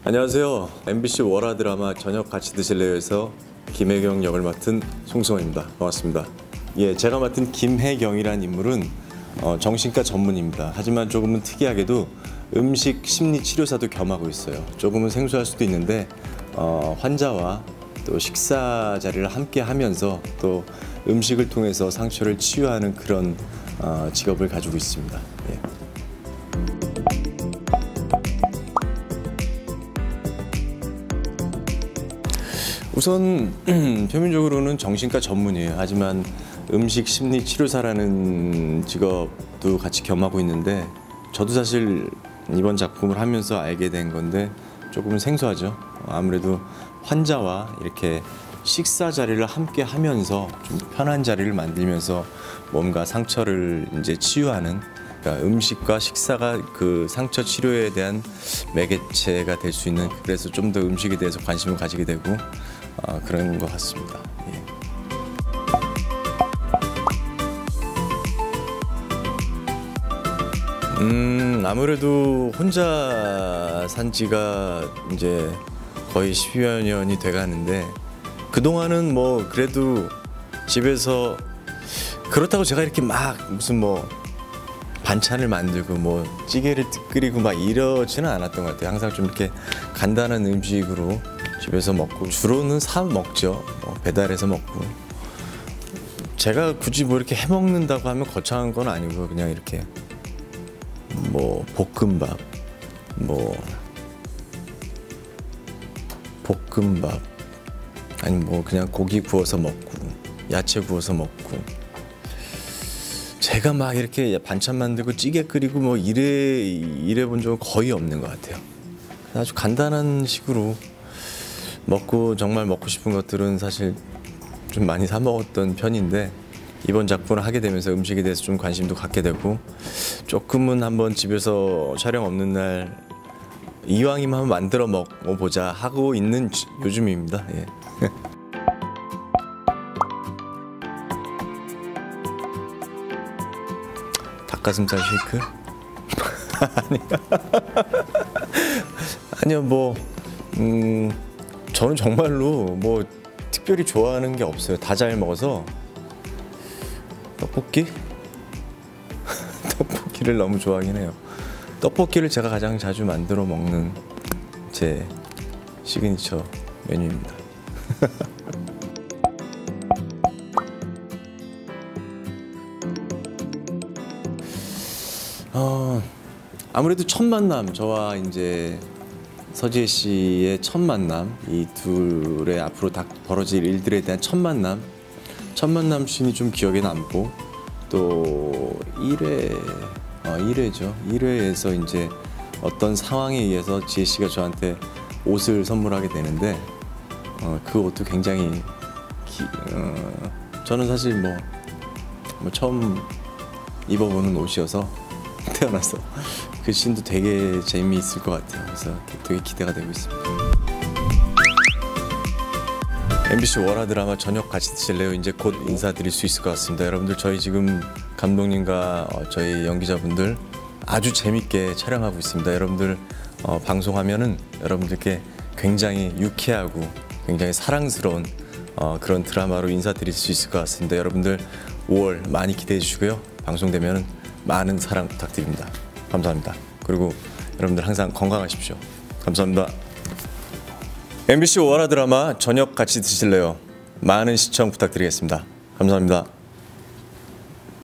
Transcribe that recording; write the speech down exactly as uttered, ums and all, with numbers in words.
안녕하세요. 엠비씨 월화 드라마 저녁 같이 드실래요에서 김혜경 역을 맡은 송승헌입니다. 반갑습니다. 예, 제가 맡은 김혜경이라는 인물은 어, 정신과 전문입니다. 하지만 조금은 특이하게도 음식 심리 치료사도 겸하고 있어요. 조금은 생소할 수도 있는데 어, 환자와 또 식사 자리를 함께 하면서 또 음식을 통해서 상처를 치유하는 그런 어, 직업을 가지고 있습니다. 예. 우선 표면적으로는 정신과 전문이에요. 하지만 음식 심리 치료사라는 직업도 같이 겸하고 있는데 저도 사실 이번 작품을 하면서 알게 된 건데 조금은 생소하죠. 아무래도 환자와 이렇게 식사 자리를 함께 하면서 좀 편한 자리를 만들면서 뭔가 상처를 이제 치유하는, 그러니까 음식과 식사가 그 상처 치료에 대한 매개체가 될 수 있는, 그래서 좀 더 음식에 대해서 관심을 가지게 되고 어, 그런 것 같습니다. 예. 음 아무래도 혼자 산 지가 이제 거의 십여 년이 돼가는데 그동안은 뭐 그래도 집에서 그렇다고 제가 이렇게 막 무슨 뭐 반찬을 만들고 뭐 찌개를 끓이고 막 이러지는 않았던 것 같아요. 항상 좀 이렇게 간단한 음식으로 집에서 먹고, 주로는 사 먹죠. 뭐 배달해서 먹고. 제가 굳이 뭐 이렇게 해 먹는다고 하면 거창한 건 아니고 그냥 이렇게 뭐 볶음밥, 뭐 볶음밥 아니 뭐 그냥 고기 구워서 먹고 야채 구워서 먹고, 제가 막 이렇게 반찬 만들고 찌개 끓이고 뭐 이래 이래 본 적은 거의 없는 것 같아요. 아주 간단한 식으로 먹고, 정말 먹고 싶은 것들은 사실 좀 많이 사 먹었던 편인데 이번 작품을 하게 되면서 음식에 대해서 좀 관심도 갖게 되고, 조금은 한번 집에서 촬영 없는 날 이왕이면 한번 만들어 먹어보자 하고 있는 요즘입니다. 예. 닭가슴살 쉐이크? 아니요, 뭐 음, 저는 정말로 뭐 특별히 좋아하는 게 없어요. 다 잘 먹어서. 떡볶이? 떡볶이를 너무 좋아하긴 해요. 떡볶이를 제가 가장 자주 만들어 먹는 제 시그니처 메뉴입니다. 어, 아무래도 첫 만남, 저와 이제 서지혜 씨의 첫 만남, 이 둘의 앞으로 다 벌어질 일들에 대한 첫 만남, 첫 만남 씬이 좀 기억에 남고, 또 일 회, 어, 일 회죠. 일 회에서 이제 어떤 상황에 의해서 지혜 씨가 저한테 옷을 선물하게 되는데, 어, 그 옷도 굉장히 기, 어, 저는 사실 뭐, 뭐 처음 입어보는 옷이어서 태어나서 그 씬도 되게 재미있을 것 같아요. 그래서 되게 기대가 되고 있습니다. 엠비씨 월화 드라마 저녁 같이 드실래요? 이제 곧 인사드릴 수 있을 것 같습니다. 여러분들, 저희 지금 감독님과 저희 연기자분들 아주 재밌게 촬영하고 있습니다. 여러분들 어, 방송하면은 여러분들께 굉장히 유쾌하고 굉장히 사랑스러운 어, 그런 드라마로 인사드릴 수 있을 것 같습니다. 여러분들 오월 많이 기대해 주시고요. 방송되면은 많은 사랑 부탁드립니다. 감사합니다. 그리고 여러분들 항상 건강하십시오. 감사합니다. 엠비씨 월화 드라마 저녁 같이 드실래요? 많은 시청 부탁드리겠습니다. 감사합니다.